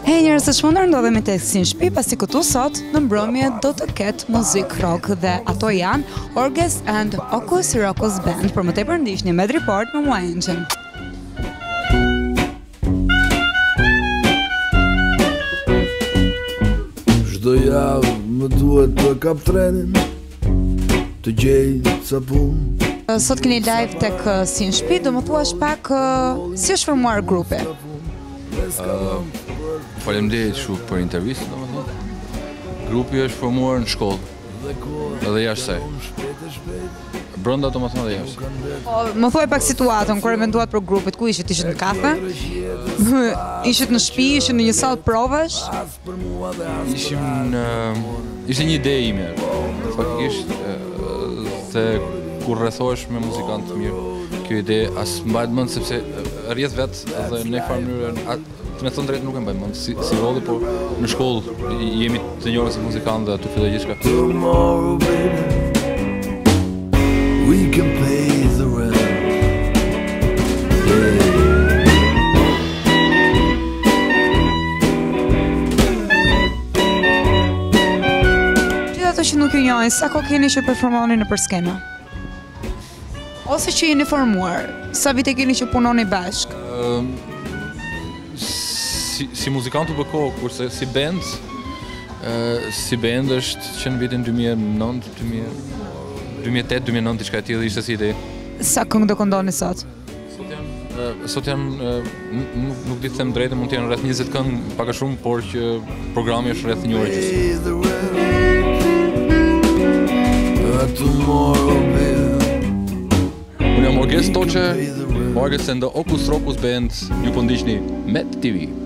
Hej njerëz, të shmëndër ndodhemi tek si në shtëpi, pasi këtu sot në mbrëmje do të ketë muzik rock dhe ato janë Ockus and Ockus Rockus Band. Për më tepër ndiqni med report me mua Engjën. Çdo javë më duhet të kap trenin, të gjej sa punë. Sot keni live tek si në shtëpi, do më thuash pak si është formuar grupi? Faleminderit shumë për intervistën, domethënë. Grupi është formuar në shkollë, edhe jashtë saj. Brenda domethënë edhe jashtë. Më thuaj pak situatën, kur eventuat për grupit, ku ishit? Ishit në kafe? Ishit në shtëpi, ishit në një sallë provash? Ishte një ide ime, faktikisht, se kur rrethohesh me muzikantë të mirë, kjo ide as mbajt mend sepse rrjedh vetë edhe në një farë mënyrë, me thënë drejtë nuk e mbaj mend si rolli, por në shkollë jemi të njohur si muzikantë dhe aty filloi gjithçka. Tomorrow, baby, we can pay the rent. Gjithë ato që nuk ju njohin, sa kohë keni që performoni nëpër skenë? Ose që jeni formuar, sa vite keni që punoni bashk? Si muzikant u bë kohë, kurse si band është që në vitin 2009, 2008-2009 diçka e tillë ishte si ide. Sa këngë do këndoni sot? Sot janë, nuk di të them drejtë, mund të jenë rreth 20 këngë, pak a shumë, por që programi është rreth një orë gjysmë. Unë jam Ockus and the Ockus Rockus Band, ju po ndiqni Med TV.